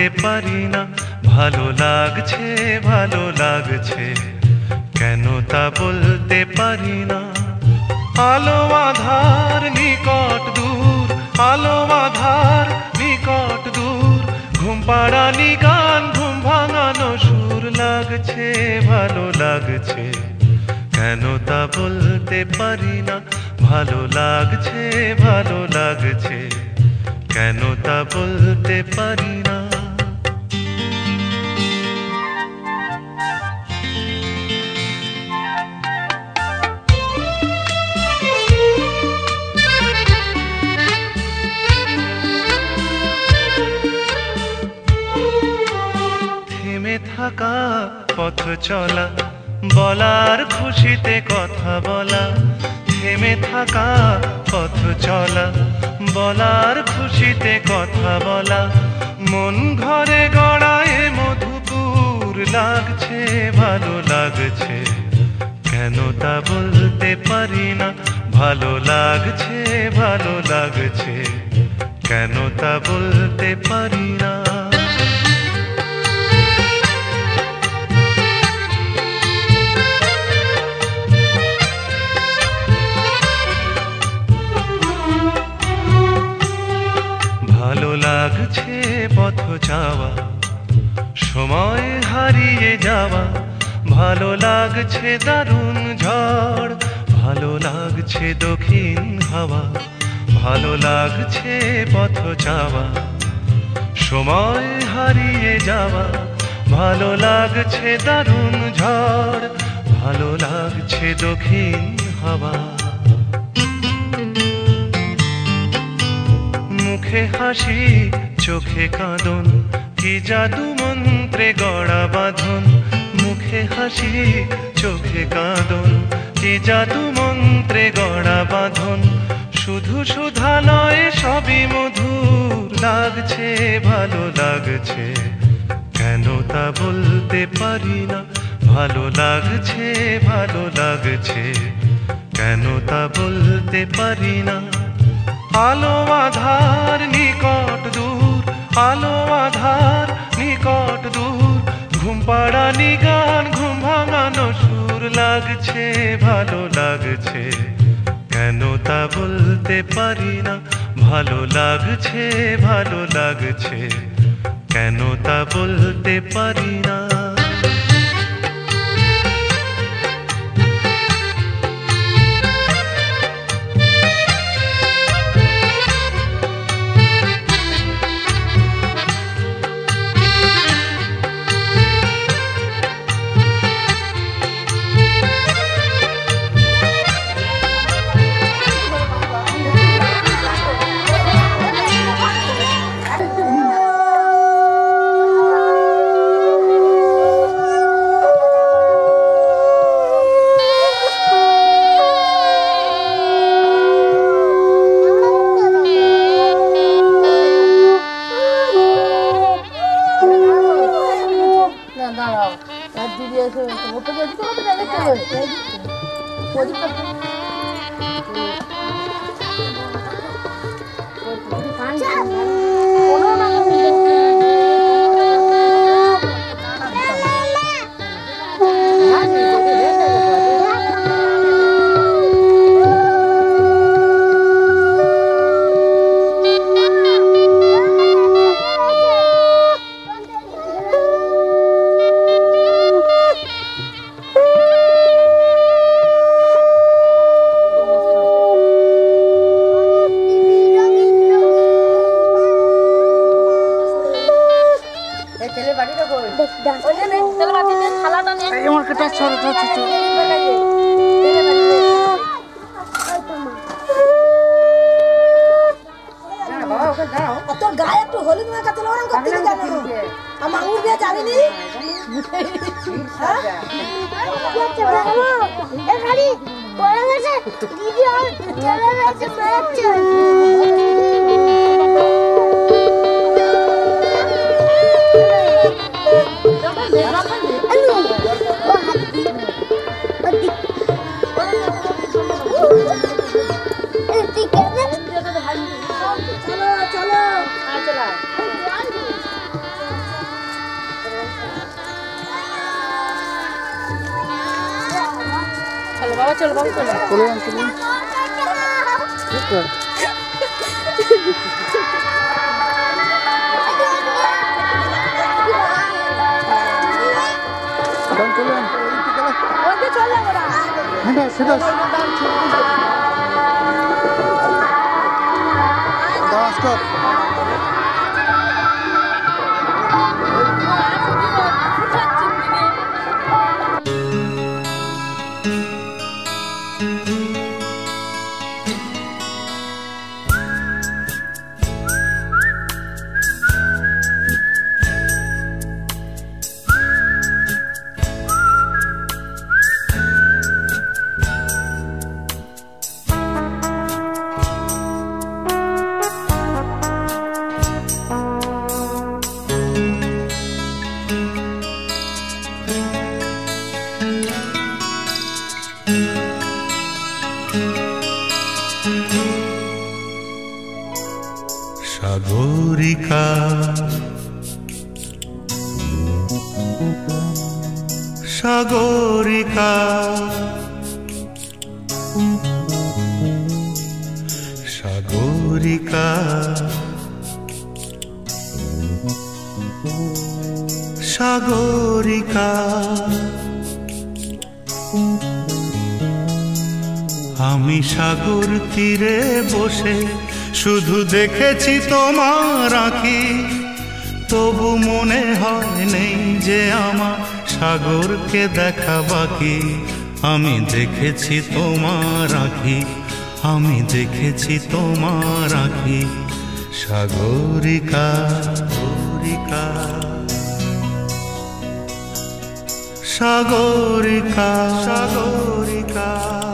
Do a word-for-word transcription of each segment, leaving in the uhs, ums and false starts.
বলতে পারি না ভালো লাগছে ভালো লাগছে কেন তা বলতে পারি না আলো আধার নিকট দূর আলো আধার নিকট দূর ঘুম পাড়ানি গান ঘুম ভাঙানো সুর লাগছে ভালো লাগছে কেন তা বলতে পারি না ভালো লাগছে ভালো লাগছে কেন তা বলতে পারি না থেমে থাকা পথ চলা বলার খুশিতে কথা বলা থেমে থাকা পথ চলা বলার খুশিতে কথা বলা মন ঘরে গড়ায় মধুপুর লাগছে ভালো লাগছে কেন তা বলতে পারি না ভালো লাগছে ভালো লাগছে কেন তা বলতে পারি না ভালো লাগছে পথ যাওয়া সময় হারিয়ে যাওয়া ভালো লাগছে দারুণ ঝড় ভালো লাগছে দক্ষিণ হাওয়া ভালো লাগছে পথ যাওয়া সময় হারিয়ে যাওয়া ভালো লাগছে দারুণ ঝড় ভালো লাগছে দক্ষিণ হাওয়া মুখে হাসি চোখে কাঁদন কি জাদু মন্ত্রে গড়া বাঁধন মুখে হাসি চোখে কাঁদন কি জাদু মন্ত্রে গড়া বাঁধন শুধু সুধা নয় সবই মধুর লাগছে ভালো লাগছে কেন তা বলতে পারি না ভালো লাগছে ভালো লাগছে কেন তা বলতে পারি না আলো আধার নিকট দূর আলো আধার নিকট দূর ঘুম পাড়ানি গান ঘুম ভাঙানো সুর লাগছে ভালো লাগছে কেন তা বলতে পারি না ভালো লাগছে ভালো লাগছে কেন তা বলতে পারি না বাবা চলো বাবা চলো চলে যান চলে যান চলে যান ওইদিকে চলে ওরা হ্যাঁ সেটা দাও স্টপ সাগরিকা সাগরিকা সাগরিকা সাগরিকা আমি সাগর তীরে বসে শুধু দেখেছি তোমার আঁখি, তবু মনে হয় নেই যে আমার সাগরকে দেখা বাকি। আমি দেখেছি তোমার আঁখি, আমি দেখেছি তোমার আঁখি। সাগরিকা সাগরিকা সাগরিকা সাগরিকা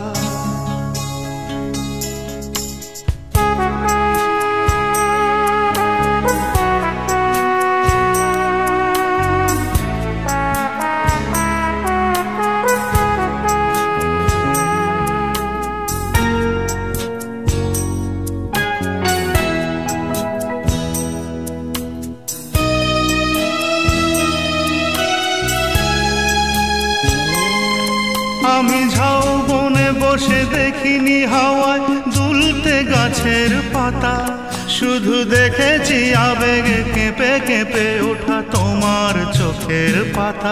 আমি ঝাউবনে বসে দেখিনি হাওয়ায় দুলতে গাছের পাতা, শুধু দেখেছি আবেগে কেঁপে কেঁপে ওঠা তোমার চোখের পাতা।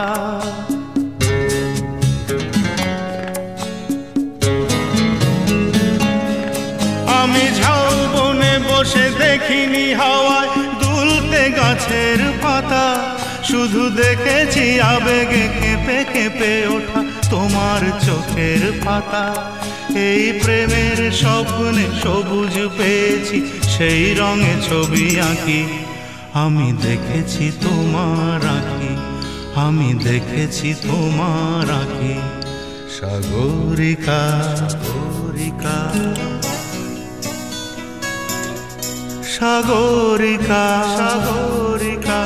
আমি ঝাউবনে বসে দেখিনি হাওয়ায় দুলতে গাছের পাতা, শুধু দেখেছি আবেগে কেঁপে কেঁপে ওঠা তোমার চোখের পাতা। এই প্রেমের স্বপ্নে সবুজ পেয়েছি, সেই রঙে ছবি আঁকি। আমি দেখেছি তোমার আঁখি, আমি দেখেছি তোমার আঁখি। সাগরিকা সাগরিকা সাগরিকা সাগরিকা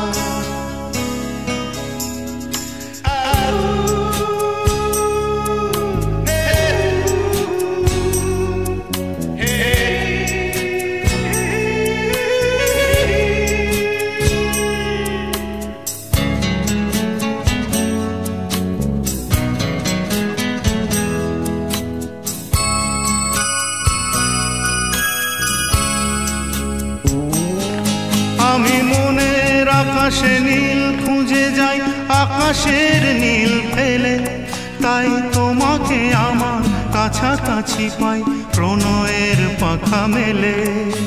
আমি মনের আকাশে নীল খুঁজে যাই, আকাশের নীল ফেলে, তাই তোমাকে আমার কাছাকাছি পাই প্রণয়ের পাখা মেলে।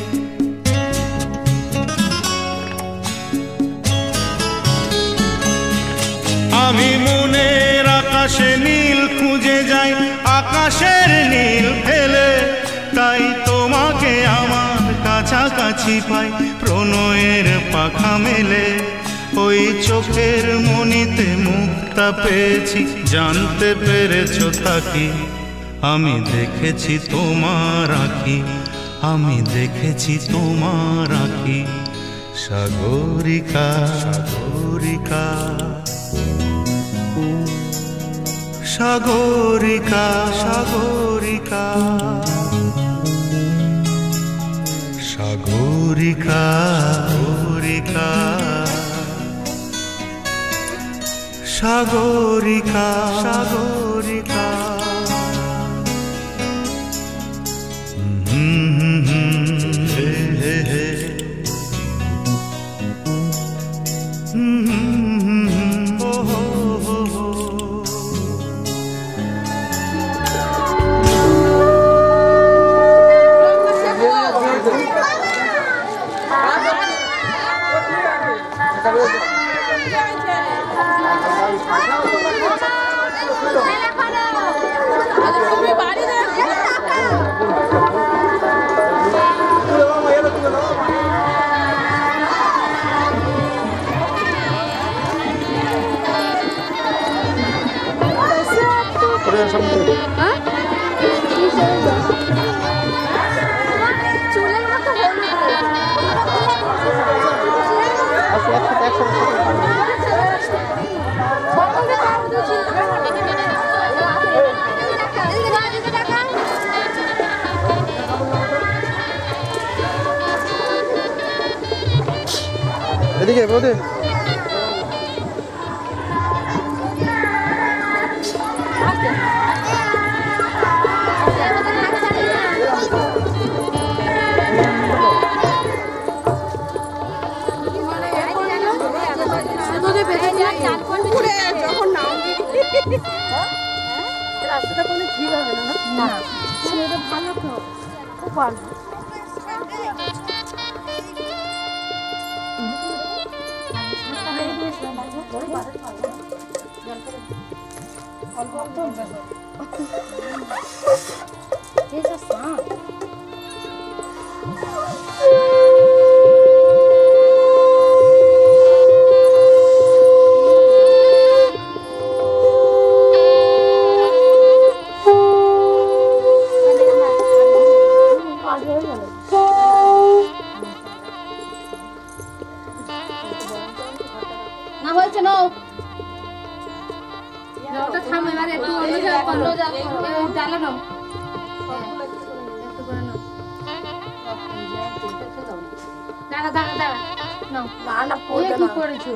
আমি মনের আকাশে নীল খুঁজে যাই, আকাশের নীল ফেলে, তাই তোমাকে আমার কাছাকাছি পাই প্রণয়ের পাখা মেলে। ওই চোখের মনিতে মুক্তা পেয়েছি, জানতে পেরেছো থাকি। আমি দেখেছি তোমার আঁখি, আমি দেখেছি তোমার আঁখি। সাগরিকা সাগরিকা সাগরিকা সাগরিকা সাগরিকা সাগরিকা সাগরিকা সাগরিকা ও হো হো হো। চুলের মতো এদিকে বৌদি যখন নামবি রাস্তাটা কোনো ঠিক হবে না না ছেলেটা ভালো তো খুব ভালো না হয়েছে না ওটা থাম এবারে একটু অন্য জায়গা করো ডালা নাও একটু করে নাও দাঁড়া দাঁড়া দাঁড়া নাও না পড়বে না কি করেছো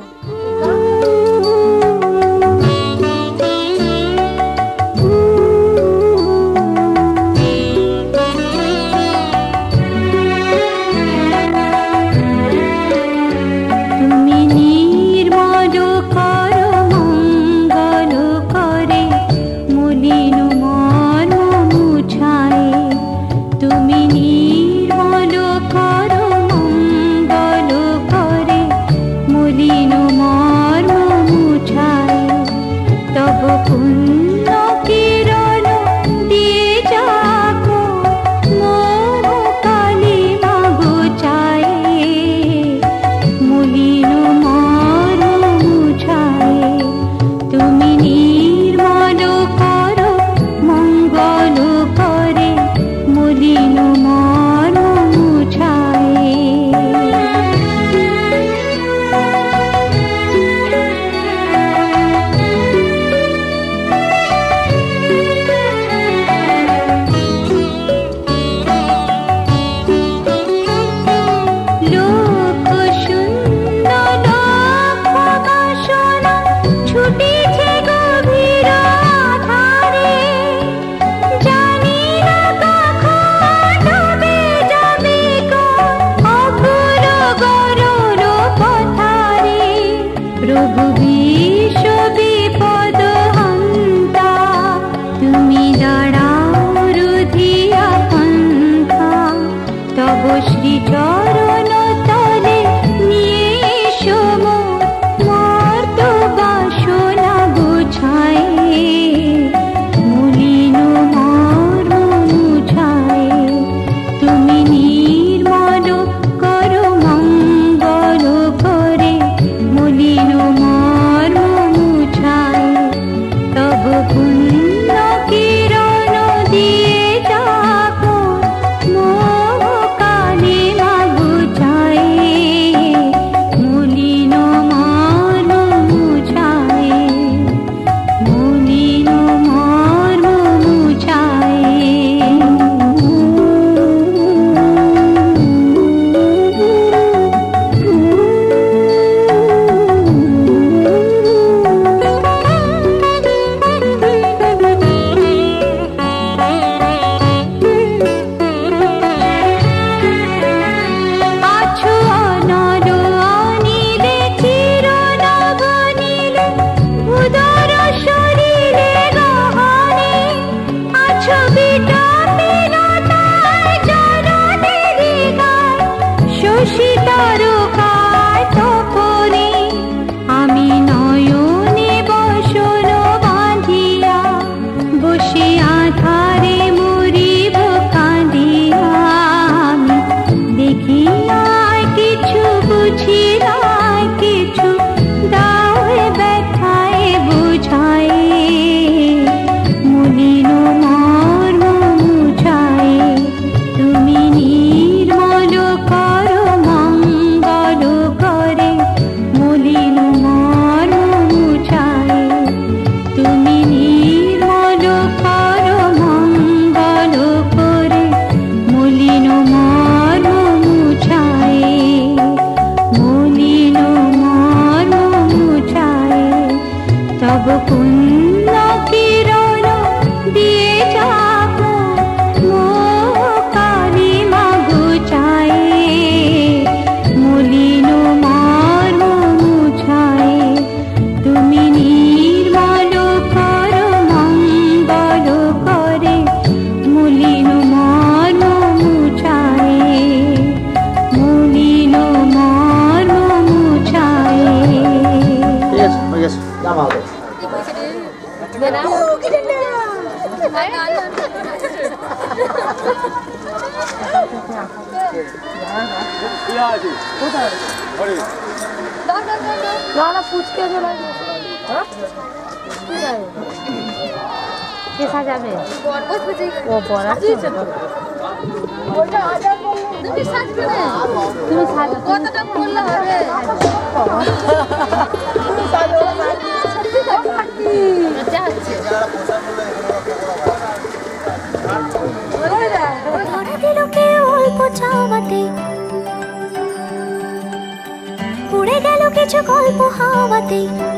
মলিন মা না না ফুচকে চলে কে সাজাবে ও বড় তুমি সাজবে না তুমি সাজবে কতটা বললে হবে মজা হচ্ছে ধরা দিল কে অল্প চাওয়াতে উড়ে গেল কিছু গল্প হাওয়াতে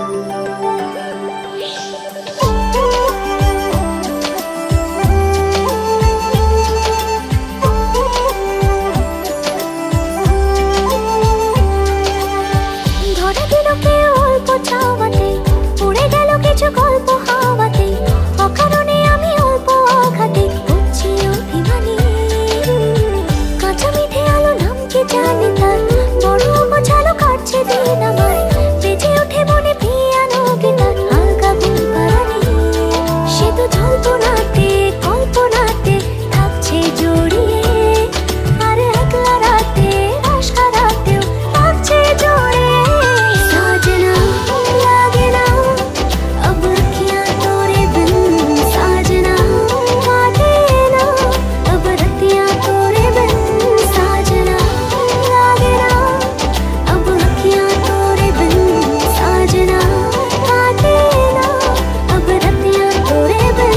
ধরা দিল কে অল্প চাওয়াতে উড়ে গেল কিছু গল্প হাওয়াতে অকারণে আমি অল্প আঘাতে হচ্ছি অভিমানী কাঁচা মিঠে আলো নাম কি জানি তার বড় গোছালো কাটছে দিন আমার বেজে ওঠে মনে পিয়ানো গিটার হালকা ঘুম পাড়ানি সে তো জল্পনাতে কল্পনাতে থাকছে জড়িয়ে আর একলা রাতে আশকা রাতেও থাকছে জড়িয়ে সাজনা লাগে না अब क्या तोरे बिन साजना काटे ना अब रतियां तोरे बिन साजना लागे ना अब क्या तोरे बिन साजना काटे ना अब रतियां तोरे बिन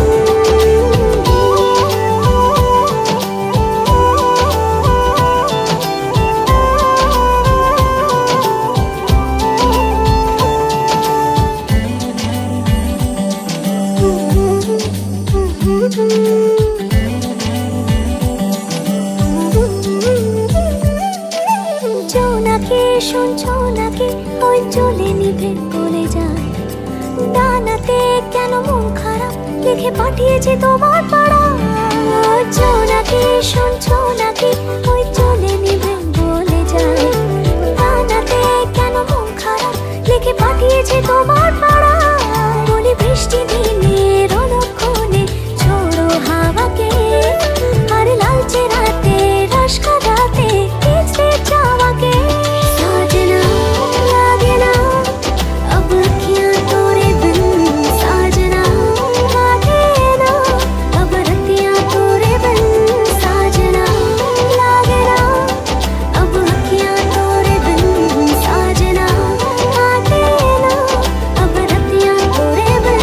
জোনাকে শুনছো নাকি ওই চলে নিভে বলে যায় ডানাতে কেন মন খারাপ লিখে পাঠিয়েছে তোমার পাড়া জোনাকে শুনছো নাকি ওই চলে নিভে বলে যায় ডানাতে কেন মন খারাপ লিখে পাঠিয়েছে তোমার পাড়া বলি বৃষ্টি দিনে রলক্ষণে ছোড়ো হাওয়াকে আর লালচে রাতে রস কাটাতে কিসে চাওয়াকে साजना लागे ना अब क्या तोरे बिन साजना काटे ना अब रतियां तोरे बिन साजना लागे ना अब क्या तोरे बिन साजना काटे ना अब रतियां तोरे बिन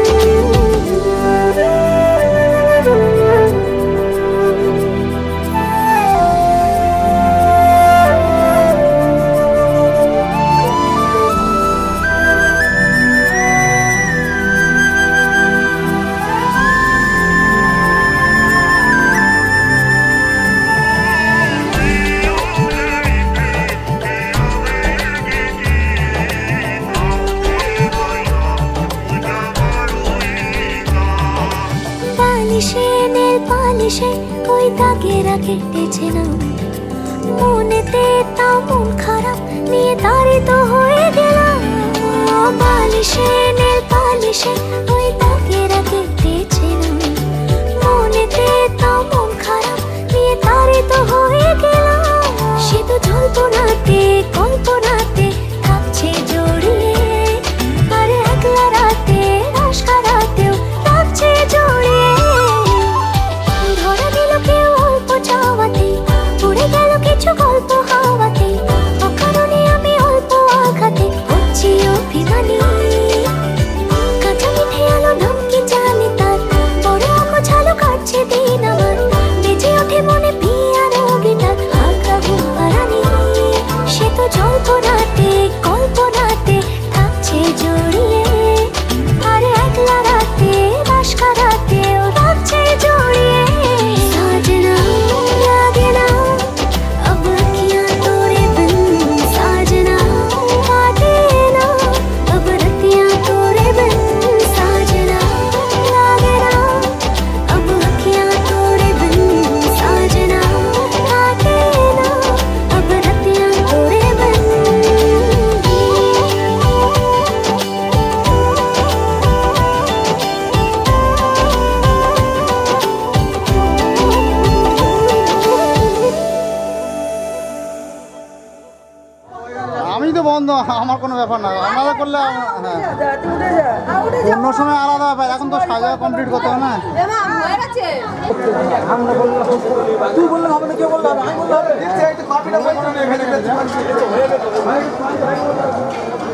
পালিশে নীল পালিশে ওই দাগেরা কেটেছে না মনেতে তাও মন খারাপ নিয়ে তাড়িত হয়ে গেলাম পালিশে নীল পালিশে ওই দাগেরা কেটেছে না মনেতে তাও মন খারাপ নিয়ে তাড়িত হয়ে গেলাম সে তো জল্পনাতে কল্পনাতে থাকছে জড়িয়ে আর একলা রাতে আশকা রাতেও থাকছে জড়িয়ে ধরা দিল কেউ অল্প চাওয়াতে উড়ে গেল কিছু গল্প হাওয়াতে অকারণে আমি অল্প আঘাতে ব্যাপার না, আমাদের করলে হ্যাঁ অন্য সময় আলাদা ব্যাপার, এখন তো সাজা কমপ্লিট করতে হবে না। তুই বললে হবে না, কেউ বললে হবে, আমি বললে হবে।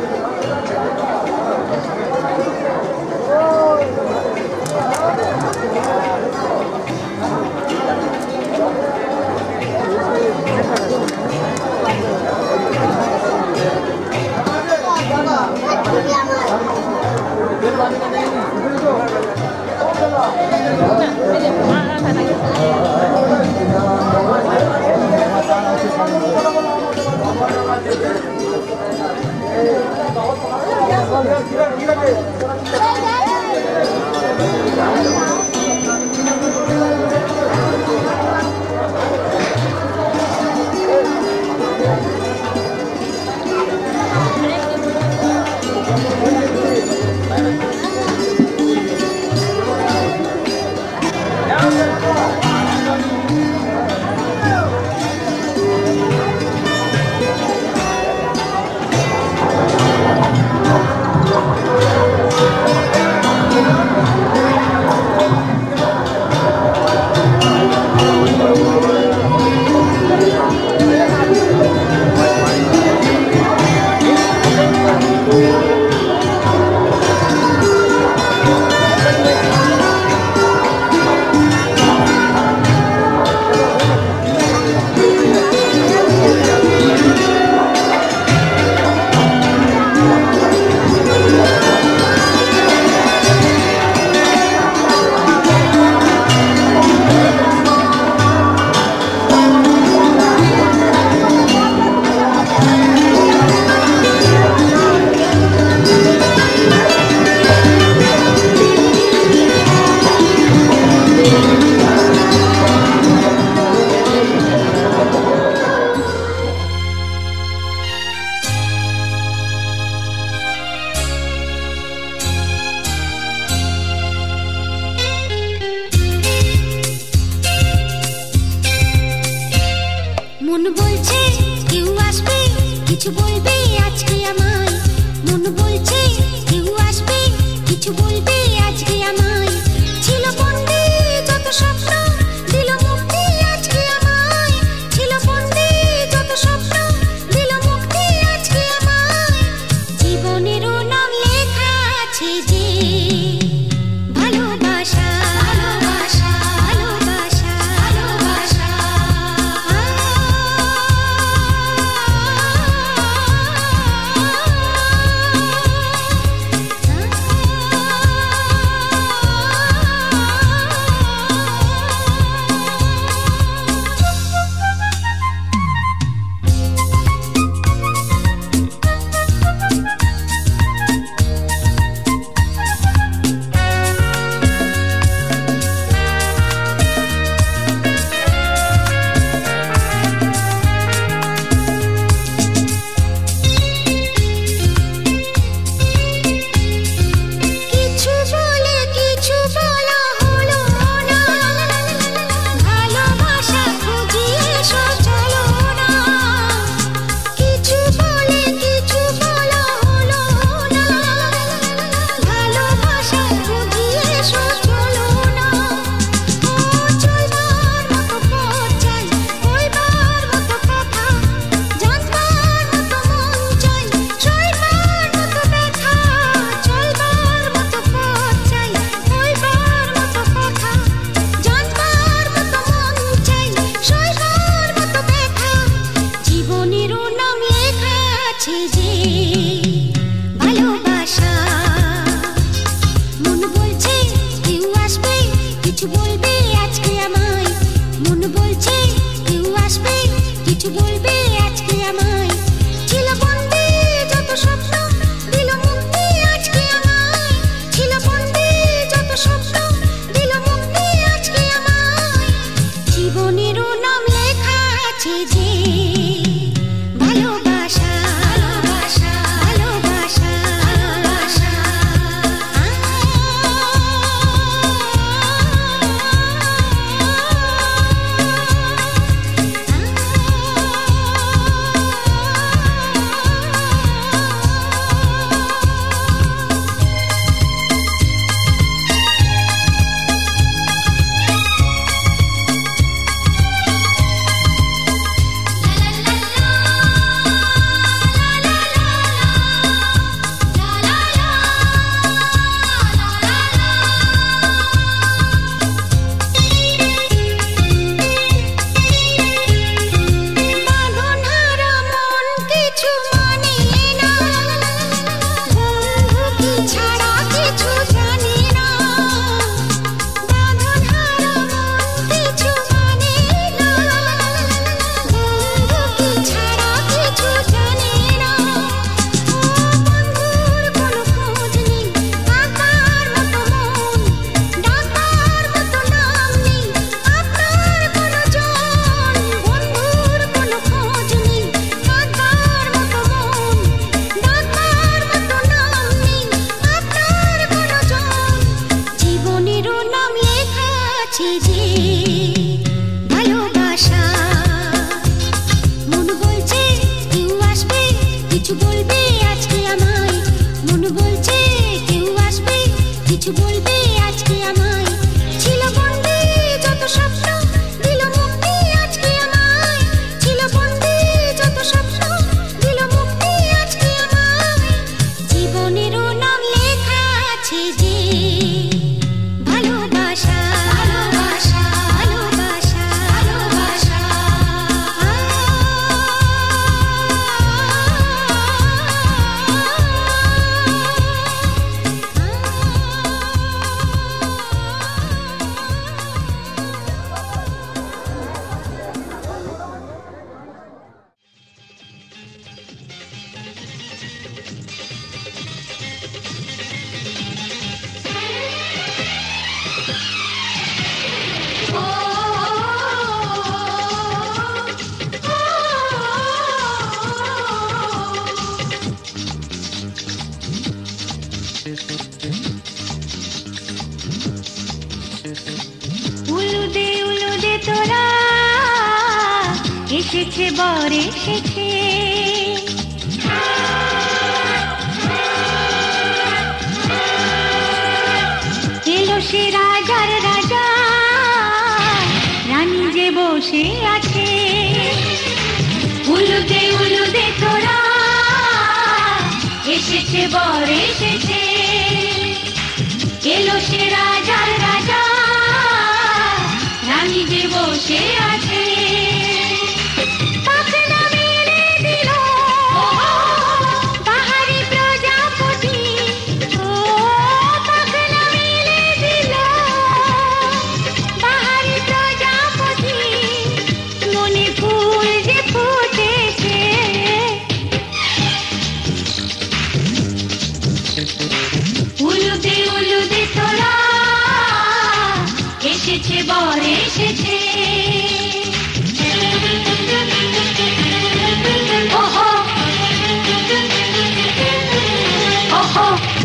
মন বলছে কেউ আসবে কিছু বলবে আজকে আমায়, মন বলছে কেউ আসবে কিছু বলবে আজকে আমায়, ছিল বন্দী যত স্বপ্ন দিল মুক্তি আজকে আমায়, ছিল বন্দী যত স্বপ্ন দিল মুক্তি আজকে আমায়, জীবনেরও নাম লেখা আছে যে ভালোবাসা ভালোবাসা ভালোবাসা ভালোবাসা। মন বলছে কেউ আসবে কিছু বলবে আজকে আমায় ছিল বন্দী যত স্বপ্ন দিল মুক্তি আজকে আমায় ছিল বন্দী যত স্বপ্ন দিল মুক্তি আজকে আমায় জীবনেরও নাম লেখা আছে যে ভালোবাসা ভালোবাসা ভালোবাসা ভালোবাসা উলুদে উলুদে তোরা এসেছে বর এসেছে এলো সে রাজার রাজা রানী যে বসে আছে উলুদে উলুদে তোরা এসেছে বর এসেছে এলো সে রাজার রাজা রানী যে বসে আছে পাখনা মেলে দিল বাহারি প্রজাপতি ও পাখনা মেলে দিল বাহারি প্রজাপতি মনে ফুল যে ফুটেছে উলুদে উলুদে তোরা এসেছে বর এসেছে ওহো ওহো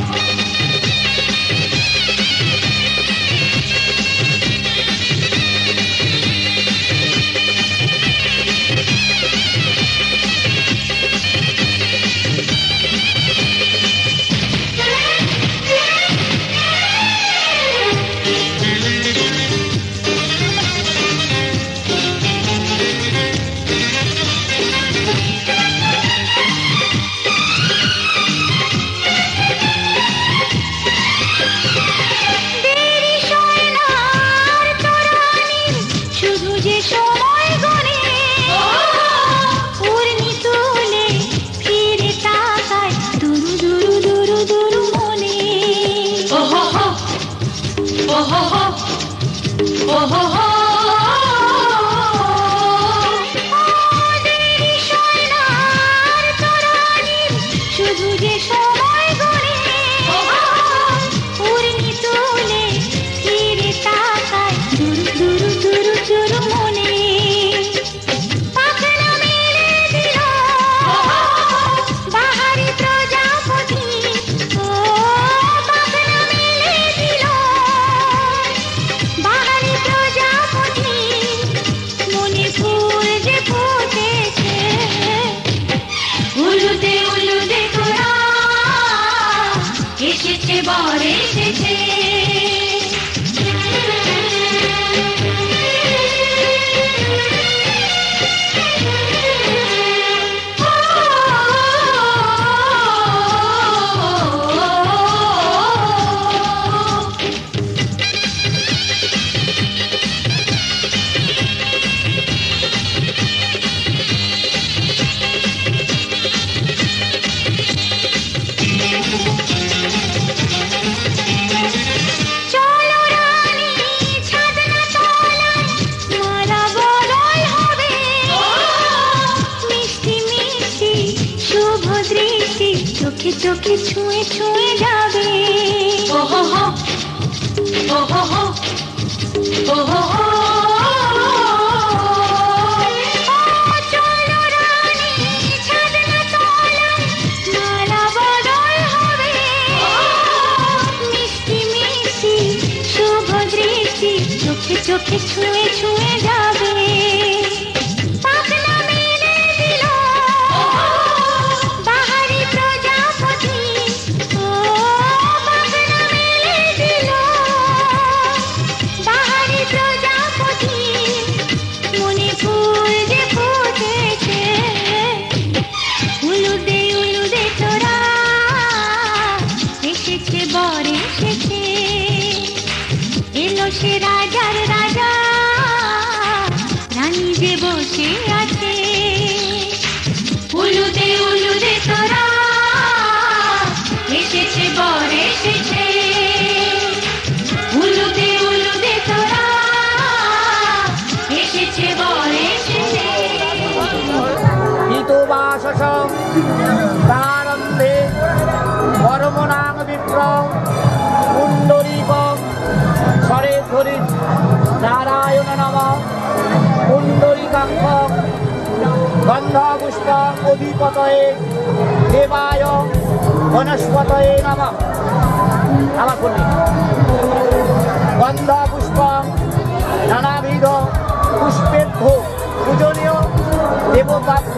চোখে চোখে ছুঁয়ে ছুঁয়ে যাবে ওহো হো ওহো হো ওহো হো চলো রানী ছাদনা তলায় মালা বদল হবে মিষ্টি মিষ্টি শুভ দৃষ্টি চোখে চোখে ছুঁয়ে ছুঁয়ে যাবে ও এসেছে বর এসেছে এলো সে রাজার রাজা রানী যে বসে আছে উলুদে উলুদে তোরা এসেছে বর এসেছে উলুদে উলুদে তোরা এসেছে বর এসেছে হিতবাসস প্রারম্ভে কর্মনাং বিপ্র পুণ্ডরীক স্বরে ধরি নারায়ণ নমঃ পুণ্ডরীকাক্ষ গন্ধপুষ্প অধিপতয়ে দেবায় বনস্পতয়ে নমঃ আমার বলি গন্ধপুষ্প নানাবিধ পুষ্পের ভোগ পূজনীয় দেবতাভ্য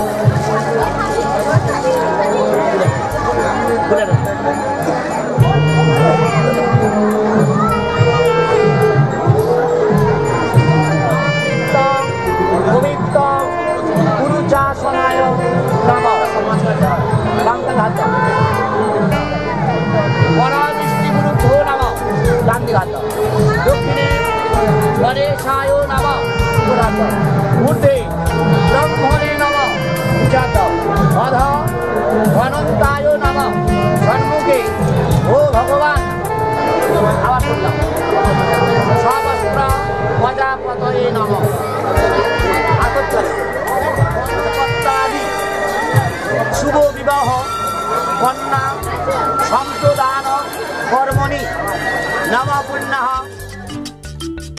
পবিত্র গুরুচাসনায় নমঃ বাংলাঘাত পরাদৃষ্টি গুরুভ্যো নমঃ গান্ধীঘাত দক্ষিণে গণেশায় নমঃ পুরাত ঊর্ধ্বে ব্রহ্মণে নমঃ পূজাত অধ অনন্তায় নমঃ সম্মুখে ও ভগবান আবার বললাম সহস্র প্রজাপতয়ে নমঃ আদি শুভ বিবাহ কন্যা সম্প্রদান কর্মণি নম পুণ্যঃ